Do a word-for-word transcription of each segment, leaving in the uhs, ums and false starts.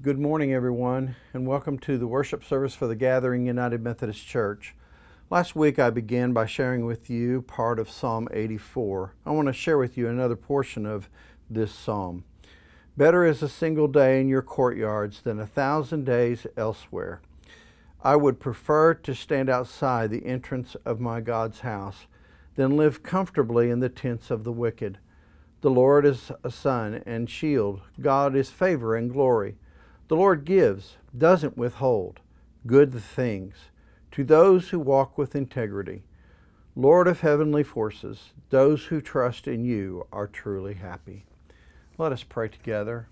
Good morning, everyone, and welcome to the worship service for the Gathering United Methodist Church. Last week I began by sharing with you part of Psalm eighty-four. I want to share with you another portion of this psalm. Better is a single day in your courtyards than a thousand days elsewhere. I would prefer to stand outside the entrance of my God's house than live comfortably in the tents of the wicked. The Lord is a sun and shield. God is favor and glory. The Lord gives, doesn't withhold, good things to those who walk with integrity. Lord of heavenly forces, those who trust in you are truly happy. Let us pray together.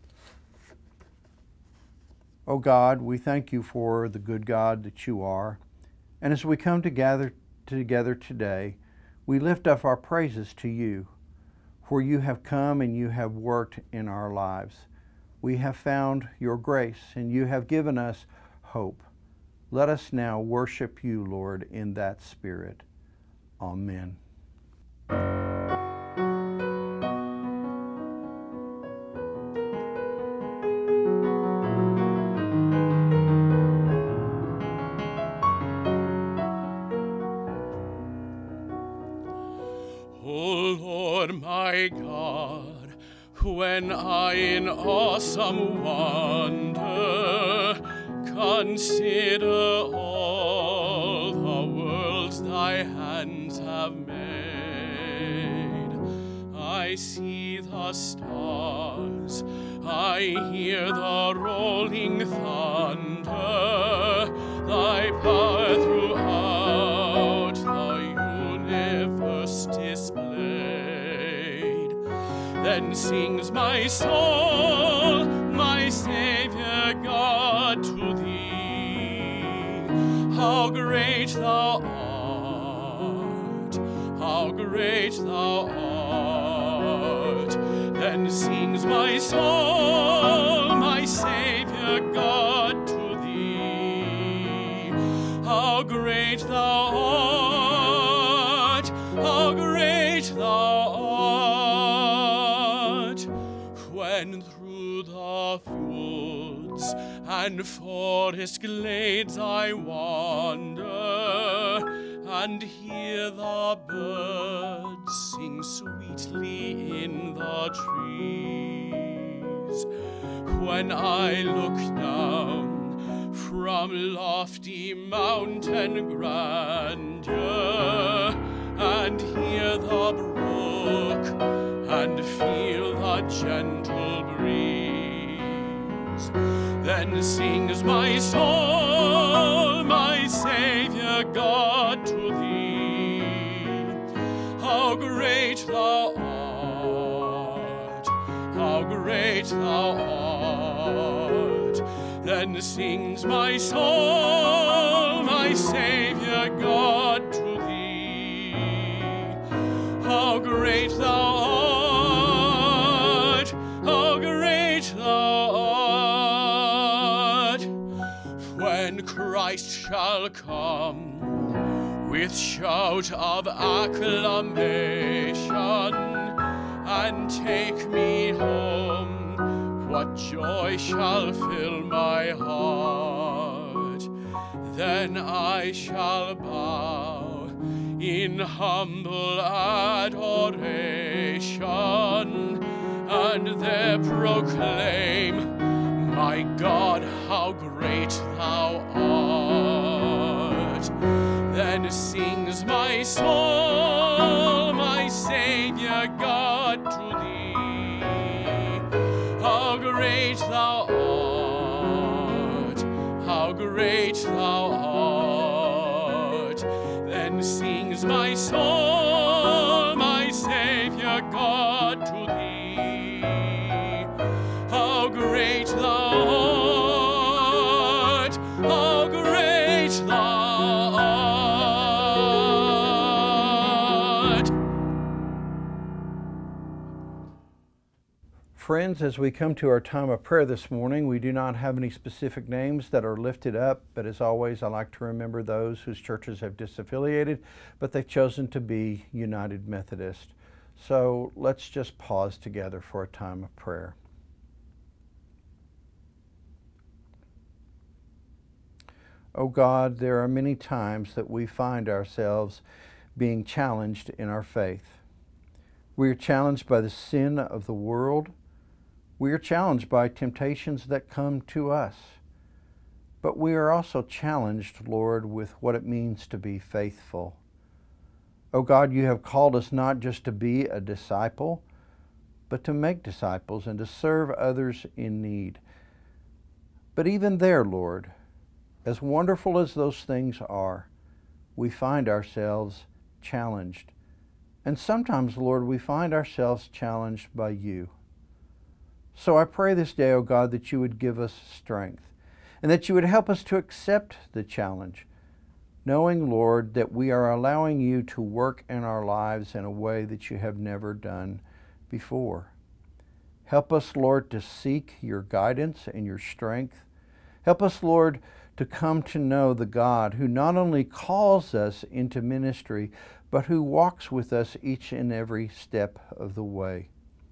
O God, we thank you for the good God that you are. And as we come together together today, we lift up our praises to you, for you have come and you have worked in our lives. We have found your grace, and you have given us hope. Let us now worship you, Lord, in that spirit. Amen. O Lord my God, when I in awesome wonder consider all the worlds thy hands have made, I see the stars, I hear the rolling thunder, thy power throughout the universe displayed. Then sings my soul, my Savior God, to thee. How great thou art, how great thou art. Then sings my soul, my Savior God, to thee. How great thou art, how great thou art. When through the woods and forest glades I wander and hear the birds sing sweetly in the trees, when I look down from lofty mountain grandeur and hear the brook and feel the gentle breeze, then sings my soul, my Savior God, to thee. How great thou art, how great thou art. Then sings my soul, my Savior God, to thee. How great thou art, how great thou art. When Christ shall come with shout of acclamation and take me home, what joy shall fill my heart. Then I shall bow in humble adoration and there proclaim, my God, how great thou art. Then sings my soul, my Savior God, to thee. How great thou art, how great thou art. Then sings my soul, my Savior God, to thee. How great thou art, how great thou art. Friends, as we come to our time of prayer this morning, we do not have any specific names that are lifted up, but as always, I like to remember those whose churches have disaffiliated, but they've chosen to be United Methodist. So let's just pause together for a time of prayer. O God, there are many times that we find ourselves being challenged in our faith. We are challenged by the sin of the world. We are challenged by temptations that come to us. But we are also challenged, Lord, with what it means to be faithful. O God, you have called us not just to be a disciple, but to make disciples and to serve others in need. But even there, Lord, as wonderful as those things are, we find ourselves challenged. And sometimes, Lord, we find ourselves challenged by you. So I pray this day, O God, that you would give us strength and that you would help us to accept the challenge, knowing, Lord, that we are allowing you to work in our lives in a way that you have never done before. Help us, Lord, to seek your guidance and your strength. Help us, Lord, to come to know the God who not only calls us into ministry, but who walks with us each and every step of the way.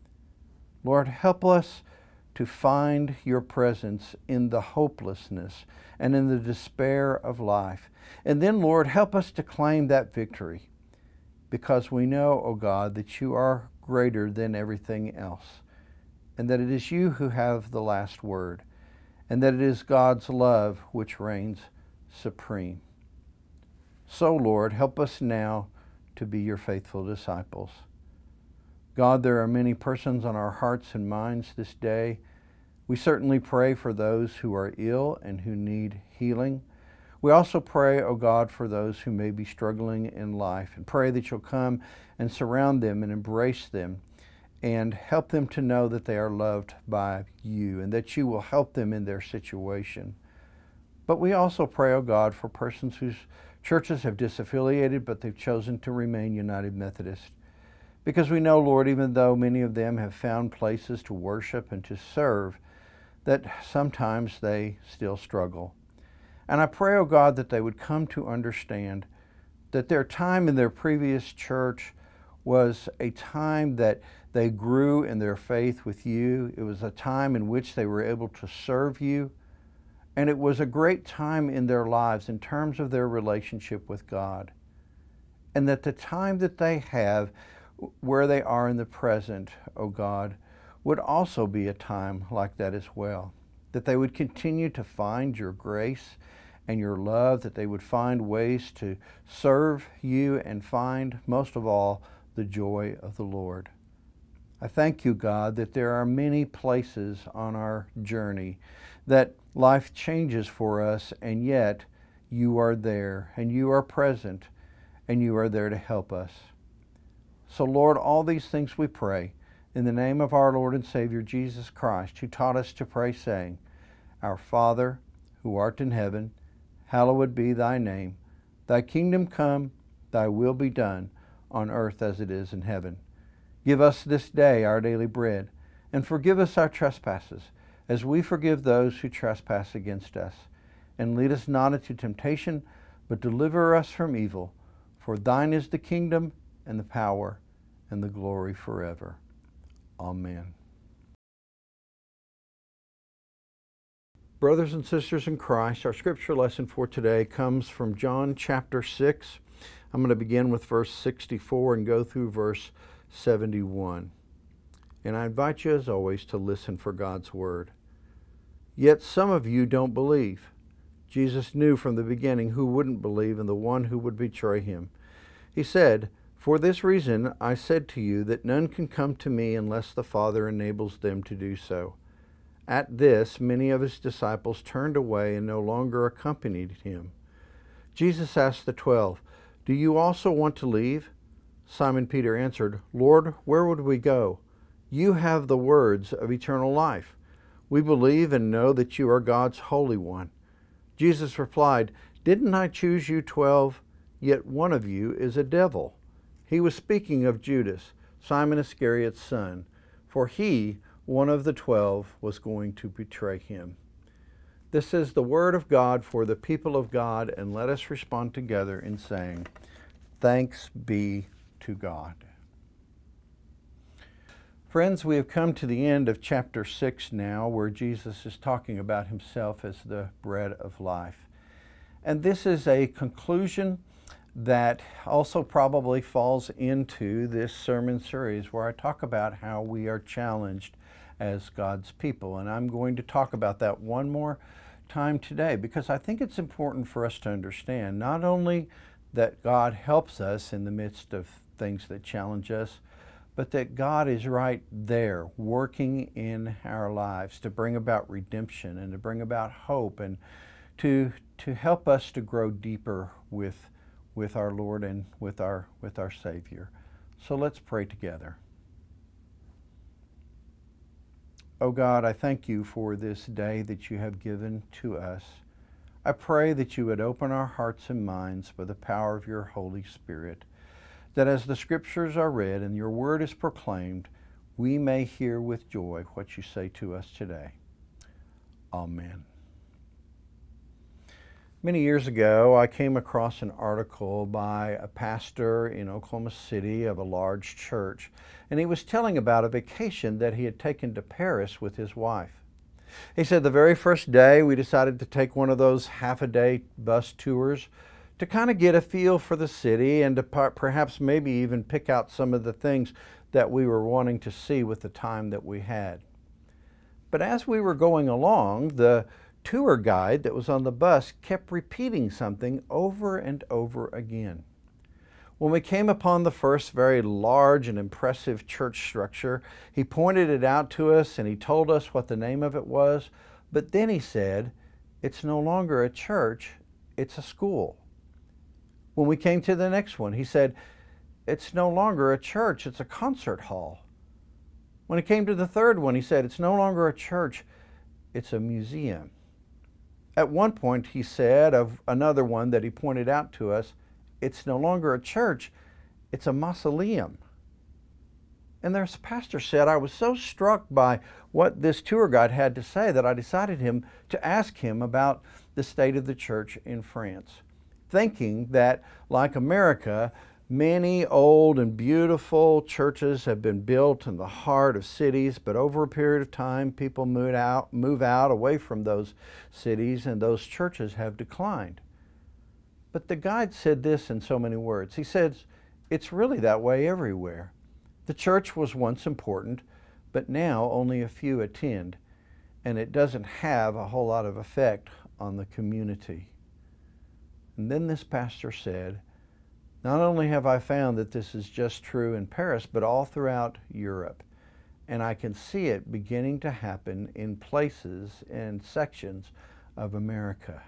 Lord, help us to find your presence in the hopelessness and in the despair of life. And then, Lord, help us to claim that victory, because we know, O God, that you are greater than everything else, and that it is you who have the last word, and that it is God's love which reigns supreme. So, Lord, help us now to be your faithful disciples. God, there are many persons on our hearts and minds this day. We certainly pray for those who are ill and who need healing. We also pray, O God, for those who may be struggling in life, and pray that you'll come and surround them and embrace them and help them to know that they are loved by you and that you will help them in their situation. But we also pray, O God, for persons whose churches have disaffiliated, but they've chosen to remain United Methodist. Because we know, Lord, even though many of them have found places to worship and to serve, that sometimes they still struggle. And I pray, O God, that they would come to understand that their time in their previous church was a time that they grew in their faith with you. It was a time in which they were able to serve you. And it was a great time in their lives in terms of their relationship with God. And that the time that they have where they are in the present, O God, would also be a time like that as well. That they would continue to find your grace and your love, that they would find ways to serve you and find, most of all, the joy of the Lord. I thank you, God, that there are many places on our journey that life changes for us, and yet you are there, and you are present, and you are there to help us. So, Lord, all these things we pray in the name of our Lord and Savior, Jesus Christ, who taught us to pray, saying, Our Father, who art in heaven, hallowed be thy name. Thy kingdom come, thy will be done, on earth as it is in heaven. Give us this day our daily bread, and forgive us our trespasses, as we forgive those who trespass against us. And lead us not into temptation, but deliver us from evil. For thine is the kingdom, and the power, and the glory forever. Amen. Brothers and sisters in Christ, our scripture lesson for today comes from John chapter six. I'm going to begin with verse sixty-four and go through verse seventy-one. And I invite you, as always, to listen for God's word. Yet some of you don't believe. Jesus knew from the beginning who wouldn't believe and the one who would betray him. He said, For this reason I said to you that none can come to me unless the Father enables them to do so. At this, many of his disciples turned away and no longer accompanied him. Jesus asked the twelve, Do you also want to leave? Simon Peter answered, Lord, where would we go? You have the words of eternal life. We believe and know that you are God's Holy One. Jesus replied, Didn't I choose you twelve? Yet one of you is a devil. He was speaking of Judas, Simon Iscariot's son, for he, one of the twelve, was going to betray him. This is the word of God for the people of God, and let us respond together in saying, Thanks be to God. Friends, we have come to the end of chapter six now, where Jesus is talking about himself as the bread of life. And this is a conclusion that also probably falls into this sermon series where I talk about how we are challenged as God's people. And I'm going to talk about that one more time today because I think it's important for us to understand not only that God helps us in the midst of things that challenge us, but that God is right there working in our lives to bring about redemption and to bring about hope and to, to help us to grow deeper with, with our Lord and with our, with our Savior. So let's pray together. Oh God, I thank you for this day that you have given to us. I pray that you would open our hearts and minds by the power of your Holy Spirit, that as the Scriptures are read and your word is proclaimed, we may hear with joy what you say to us today. Amen. Many years ago, I came across an article by a pastor in Oklahoma City of a large church, and he was telling about a vacation that he had taken to Paris with his wife. He said the very first day we decided to take one of those half-a-day bus tours to kind of get a feel for the city and to perhaps maybe even pick out some of the things that we were wanting to see with the time that we had. But as we were going along, the tour guide that was on the bus kept repeating something over and over again. When we came upon the first very large and impressive church structure, he pointed it out to us and he told us what the name of it was, but then he said, it's no longer a church, it's a school. When we came to the next one, he said, it's no longer a church, it's a concert hall. When it came to the third one, he said, it's no longer a church, it's a museum. At one point, he said of another one that he pointed out to us, it's no longer a church, it's a mausoleum. And this pastor said, I was so struck by what this tour guide had to say that I decided him to ask him about the state of the church in France, thinking that, like America, many old and beautiful churches have been built in the heart of cities, but over a period of time, people move out, move out away from those cities, and those churches have declined. But the guide said this in so many words. He says, it's really that way everywhere. The church was once important, but now only a few attend, and it doesn't have a whole lot of effect on the community. And then this pastor said, not only have I found that this is just true in Paris, but all throughout Europe. And I can see it beginning to happen in places and sections of America.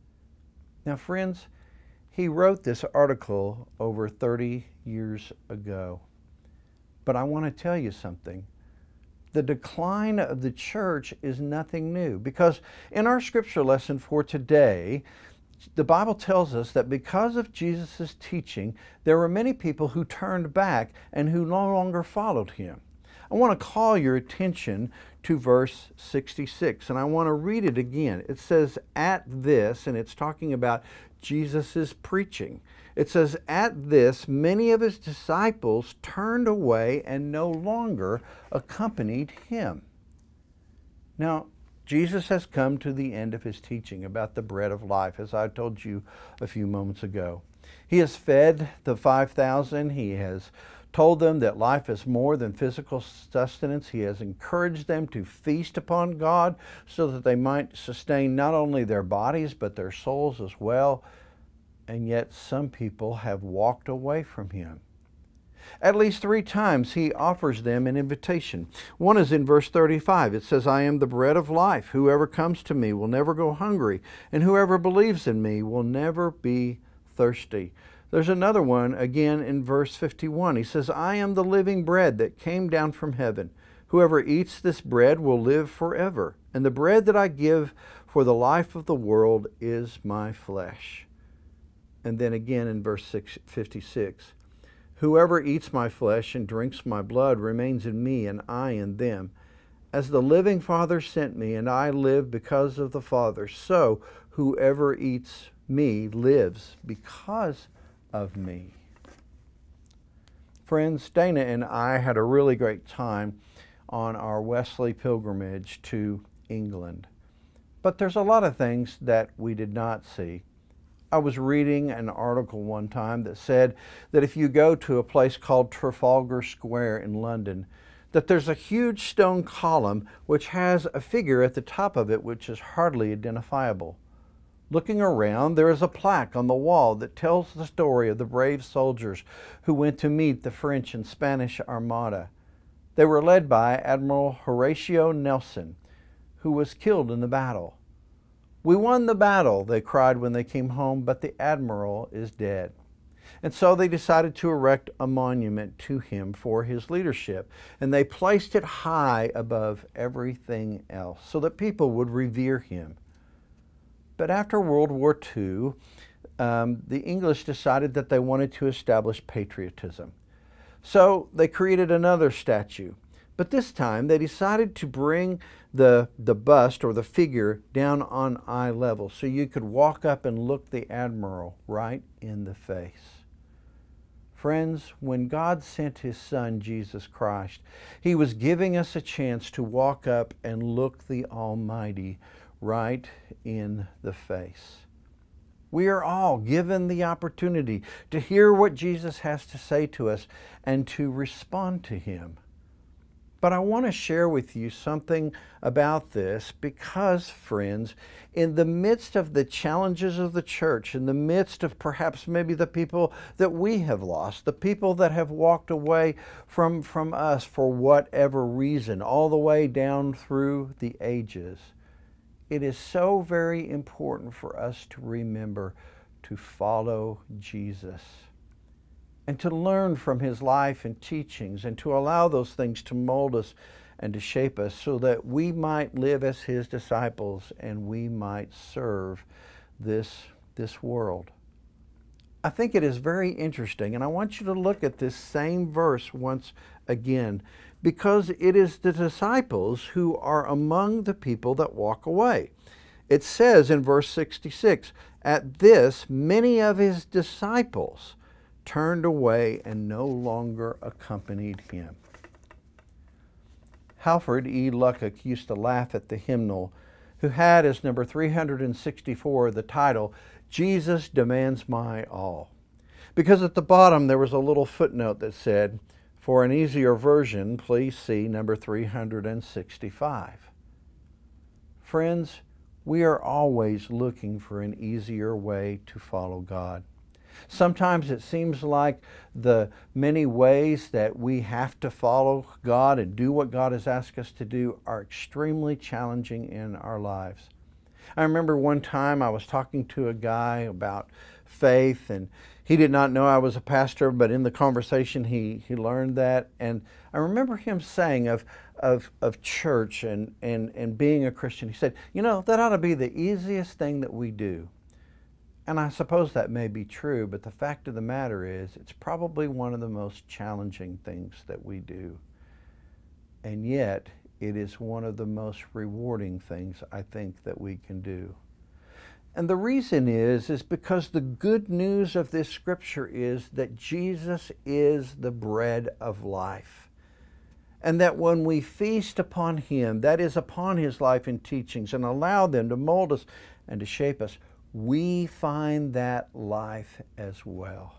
Now, friends, he wrote this article over thirty years ago. But I want to tell you something. The decline of the church is nothing new, because in our scripture lesson for today, the Bible tells us that because of Jesus' teaching, there were many people who turned back and who no longer followed him. I want to call your attention to verse sixty-six, and I want to read it again. It says, at this, and it's talking about Jesus' preaching. It says, at this, many of his disciples turned away and no longer accompanied him. Now, Jesus has come to the end of his teaching about the bread of life, as I told you a few moments ago. He has fed the five thousand. He has told them that life is more than physical sustenance. He has encouraged them to feast upon God so that they might sustain not only their bodies but their souls as well. And yet some people have walked away from him. At least three times he offers them an invitation. One is in verse thirty-five. It says, I am the bread of life. Whoever comes to me will never go hungry, and whoever believes in me will never be thirsty. There's another one again in verse fifty-one. He says, I am the living bread that came down from heaven. Whoever eats this bread will live forever, and the bread that I give for the life of the world is my flesh. And then again in verse fifty-six. Whoever eats my flesh and drinks my blood remains in me, and I in them. As the living Father sent me, and I live because of the Father, so whoever eats me lives because of me. Friends, Dana and I had a really great time on our Wesley pilgrimage to England. But there's a lot of things that we did not see. I was reading an article one time that said that if you go to a place called Trafalgar Square in London, that there's a huge stone column which has a figure at the top of it which is hardly identifiable. Looking around, there is a plaque on the wall that tells the story of the brave soldiers who went to meet the French and Spanish Armada. They were led by Admiral Horatio Nelson, who was killed in the battle. "We won the battle," they cried when they came home, "but the Admiral is dead." And so they decided to erect a monument to him for his leadership, and they placed it high above everything else so that people would revere him. But after World War Two, um, the English decided that they wanted to establish patriotism. So they created another statue. But this time they decided to bring the, the bust or the figure down on eye level so you could walk up and look the Admiral right in the face. Friends, when God sent His Son, Jesus Christ, He was giving us a chance to walk up and look the Almighty right in the face. We are all given the opportunity to hear what Jesus has to say to us and to respond to Him. But I want to share with you something about this because, friends, in the midst of the challenges of the church, in the midst of perhaps maybe the people that we have lost, the people that have walked away from, from us for whatever reason, all the way down through the ages, it is so very important for us to remember to follow Jesus and to learn from His life and teachings and to allow those things to mold us and to shape us so that we might live as His disciples and we might serve this, this world. I think it is very interesting, and I want you to look at this same verse once again, because it is the disciples who are among the people that walk away. It says in verse sixty-six, "At this, many of His disciples turned away and no longer accompanied Him." Halford E. Luckock used to laugh at the hymnal, who had as number three hundred sixty-four the title, "Jesus Demands My All," because at the bottom there was a little footnote that said, "For an easier version, please see number three hundred sixty-five. Friends, we are always looking for an easier way to follow God. Sometimes it seems like the many ways that we have to follow God and do what God has asked us to do are extremely challenging in our lives. I remember one time I was talking to a guy about faith, and he did not know I was a pastor, but in the conversation he, he learned that. And I remember him saying of, of, of church and, and, and being a Christian, he said, "You know, that ought to be the easiest thing that we do." And I suppose that may be true, but the fact of the matter is it's probably one of the most challenging things that we do. And yet, it is one of the most rewarding things I think that we can do. And the reason is, is because the good news of this scripture is that Jesus is the bread of life. And that when we feast upon Him, that is upon His life and teachings, and allow them to mold us and to shape us, we find that life as well.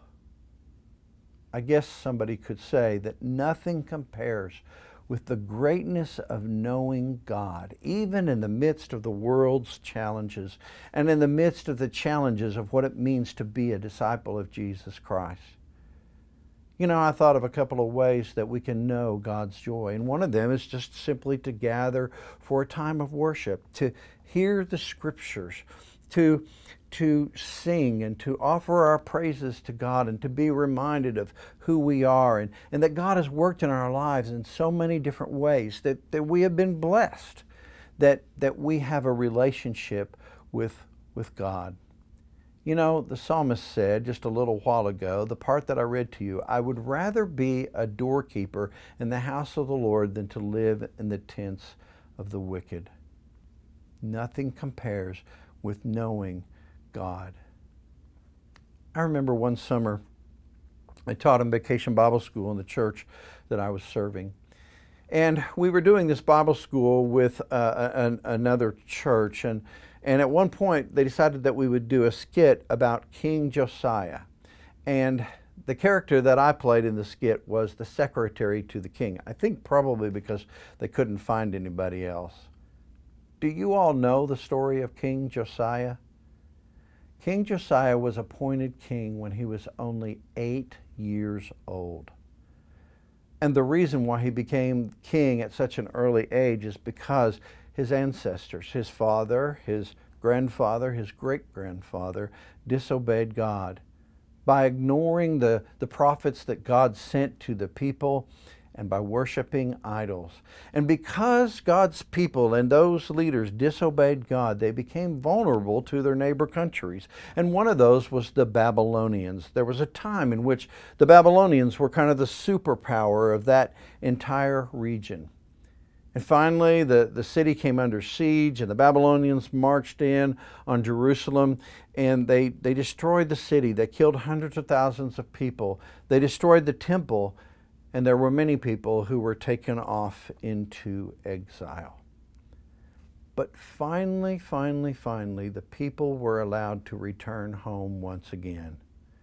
I guess somebody could say that nothing compares with the greatness of knowing God, even in the midst of the world's challenges and in the midst of the challenges of what it means to be a disciple of Jesus Christ. You know, I thought of a couple of ways that we can know God's joy, and one of them is just simply to gather for a time of worship, to hear the Scriptures, to, to sing and to offer our praises to God and to be reminded of who we are and, and that God has worked in our lives in so many different ways, that, that we have been blessed, that, that we have a relationship with, with God. You know, the psalmist said just a little while ago, the part that I read to you, "I would rather be a doorkeeper in the house of the Lord than to live in the tents of the wicked." Nothing compares with knowing God. I remember one summer I taught in Vacation Bible School in the church that I was serving. And we were doing this Bible school with uh, an, another church, and, And at one point, they decided that we would do a skit about King Josiah. And the character that I played in the skit was the secretary to the king. I think probably because they couldn't find anybody else. Do you all know the story of King Josiah? King Josiah was appointed king when he was only eight years old. And the reason why he became king at such an early age is because his ancestors, his father, his grandfather, his great-grandfather, disobeyed God by ignoring the, the prophets that God sent to the people and by worshiping idols. And because God's people and those leaders disobeyed God, they became vulnerable to their neighbor countries. And one of those was the Babylonians. There was a time in which the Babylonians were kind of the superpower of that entire region. And finally, the, the city came under siege, and the Babylonians marched in on Jerusalem, and they, they destroyed the city. They killed hundreds of thousands of people. They destroyed the temple, and there were many people who were taken off into exile. But finally, finally, finally, the people were allowed to return home once again.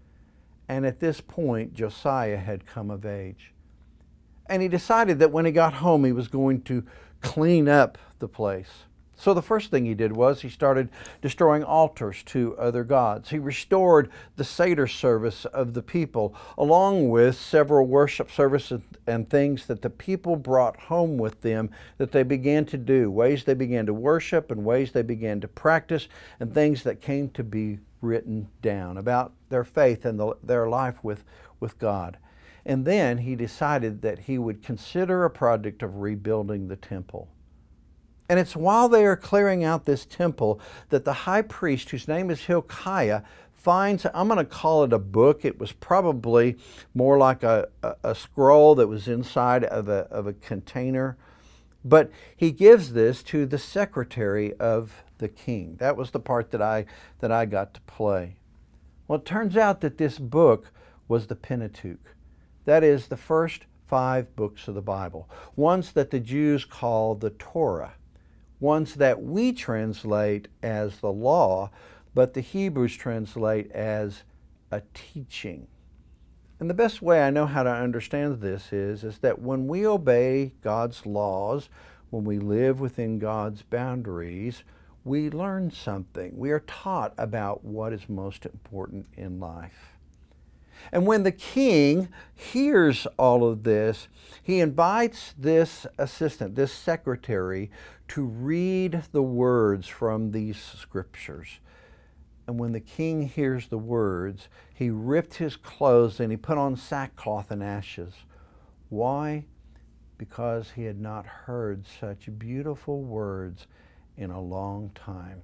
And at this point, Josiah had come of age. And he decided that when he got home, he was going to clean up the place. So the first thing he did was he started destroying altars to other gods. He restored the Seder service of the people, along with several worship services and things that the people brought home with them that they began to do, ways they began to worship and ways they began to practice, and things that came to be written down about their faith and the, their life with, with God. And then he decided that he would consider a project of rebuilding the temple. And it's while they are clearing out this temple that the high priest, whose name is Hilkiah, finds, I'm going to call it a book. It was probably more like a, a, a scroll that was inside of a, of a container. But he gives this to the secretary of the king. That was the part that I, that I got to play. Well, it turns out that this book was the Pentateuch. That is the first five books of the Bible, ones that the Jews call the Torah, ones that we translate as the law, but the Hebrews translate as a teaching. And the best way I know how to understand this is, is that when we obey God's laws, when we live within God's boundaries, we learn something. We are taught about what is most important in life. And when the king hears all of this, he invites this assistant, this secretary, to read the words from these scriptures. And when the king hears the words, he ripped his clothes and he put on sackcloth and ashes. Why? Because he had not heard such beautiful words in a long time.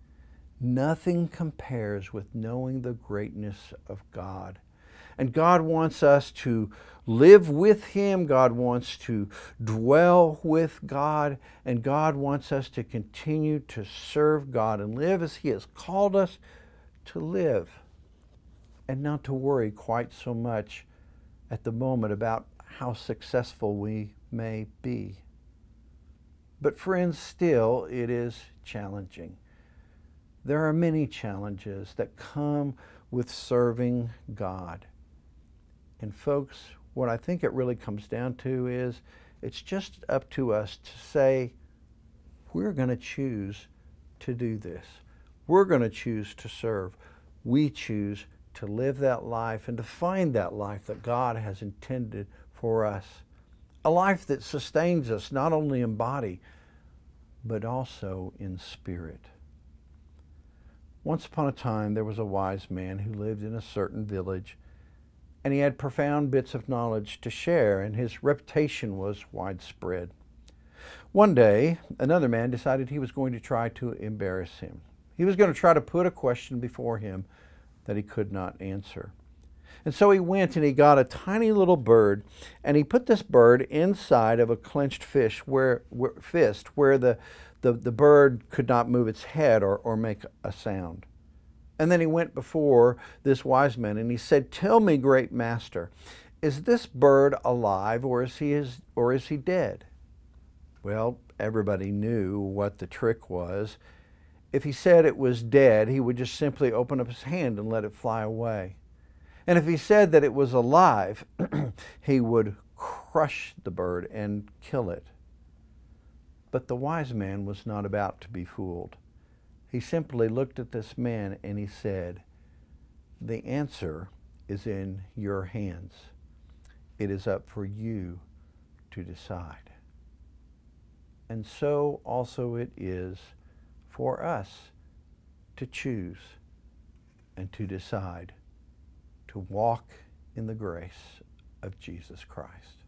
Nothing compares with knowing the greatness of God. And God wants us to live with Him. God wants to dwell with God. And God wants us to continue to serve God and live as He has called us to live. And not to worry quite so much at the moment about how successful we may be. But friends, still it is challenging. There are many challenges that come with serving God. And folks, what I think it really comes down to is it's just up to us to say, we're going to choose to do this. We're going to choose to serve. We choose to live that life and to find that life that God has intended for us. A life that sustains us not only in body, but also in spirit. Once upon a time, there was a wise man who lived in a certain village, and he had profound bits of knowledge to share, and his reputation was widespread. One day, another man decided he was going to try to embarrass him. He was going to try to put a question before him that he could not answer. And so he went and he got a tiny little bird, and he put this bird inside of a clenched fish where, where, fist where the, the, the bird could not move its head or, or make a sound. And then he went before this wise man and he said, "Tell me, great master, is this bird alive, or is he, is, or is he dead?" Well, everybody knew what the trick was. If he said it was dead, he would just simply open up his hand and let it fly away. And if he said that it was alive, he would crush the bird and kill it. But the wise man was not about to be fooled. He simply looked at this man and he said, "The answer is in your hands. It is up for you to decide." And so also it is for us to choose and to decide to walk in the grace of Jesus Christ.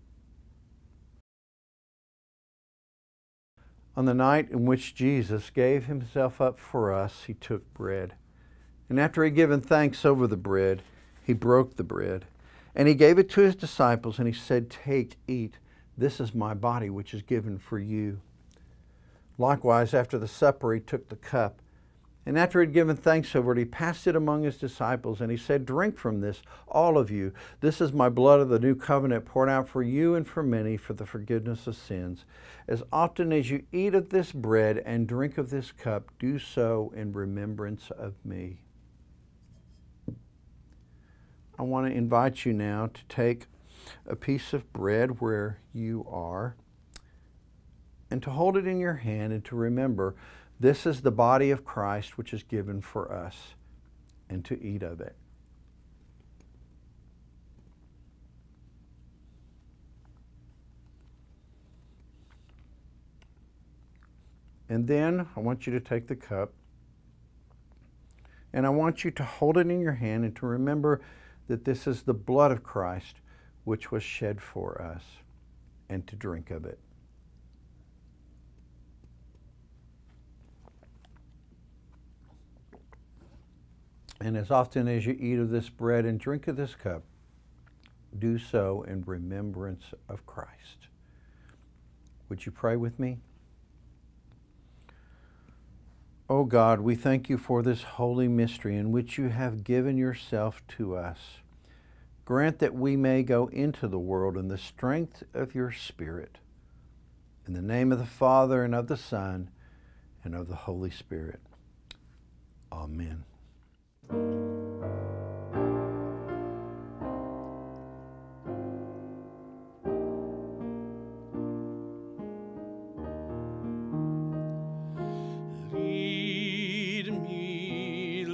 On the night in which Jesus gave himself up for us, he took bread. And after he had given thanks over the bread, he broke the bread. And he gave it to his disciples, and he said, "Take, eat. This is my body, which is given for you." Likewise, after the supper, he took the cup. And after he had given thanks over it, he passed it among his disciples, and he said, "Drink from this, all of you. This is my blood of the new covenant, poured out for you and for many for the forgiveness of sins. As often as you eat of this bread and drink of this cup, do so in remembrance of me." I want to invite you now to take a piece of bread where you are and to hold it in your hand and to remember this is the body of Christ which is given for us, and to eat of it. And then I want you to take the cup, and I want you to hold it in your hand and to remember that this is the blood of Christ which was shed for us, and to drink of it. And as often as you eat of this bread and drink of this cup, do so in remembrance of Christ. Would you pray with me? Oh God, we thank you for this holy mystery in which you have given yourself to us. Grant that we may go into the world in the strength of your Spirit. In the name of the Father, and of the Son, and of the Holy Spirit. Amen. Lead me,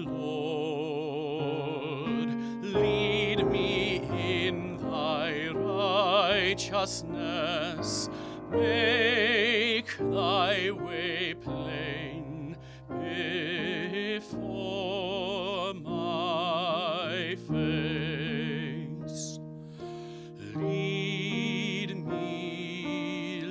Lord, lead me in thy righteousness. Make thy way plain before my face. Lead me,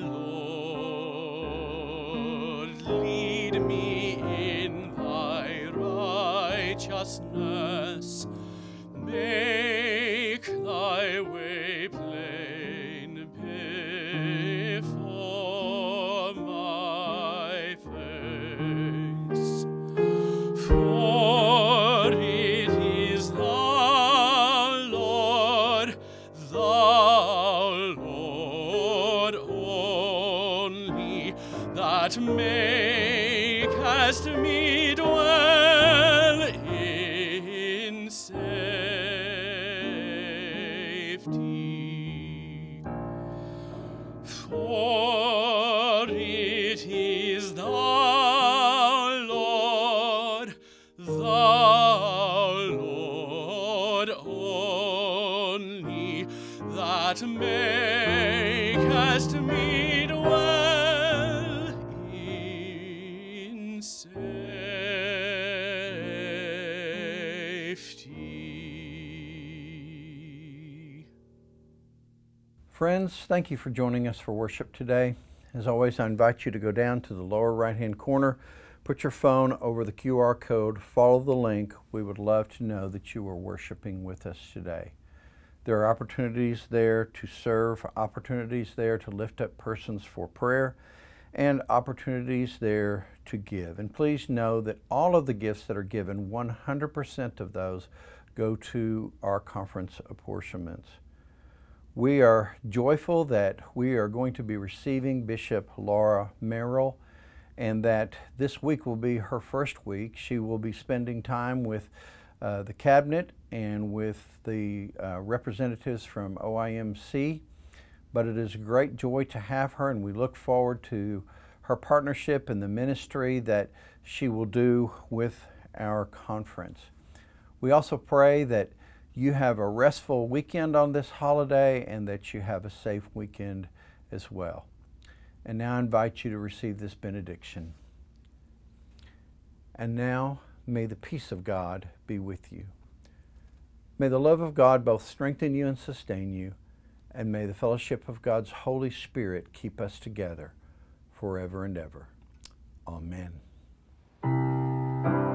Lord, lead me in thy righteousness. Make thy way plain before my face. For it is thou, Lord, thou, Lord only, that makest me dwell in safety. For it is thou, Lord, thou, Lord only, that makest me dwell in safety. Friends, thank you for joining us for worship today. As always, I invite you to go down to the lower right-hand corner, put your phone over the Q R code, follow the link. We would love to know that you are worshiping with us today. There are opportunities there to serve, opportunities there to lift up persons for prayer, and opportunities there to give. And please know that all of the gifts that are given, one hundred percent of those go to our conference apportionments. We are joyful that we are going to be receiving Bishop Laura Merrill, and that this week will be her first week. She will be spending time with uh, the cabinet and with the uh, representatives from O I M C, but it is a great joy to have her, and we look forward to her partnership in the ministry that she will do with our conference. We also pray that you have a restful weekend on this holiday and that you have a safe weekend as well. And now I invite you to receive this benediction. And now may the peace of God be with you. May the love of God both strengthen you and sustain you, and may the fellowship of God's Holy Spirit keep us together forever and ever. Amen.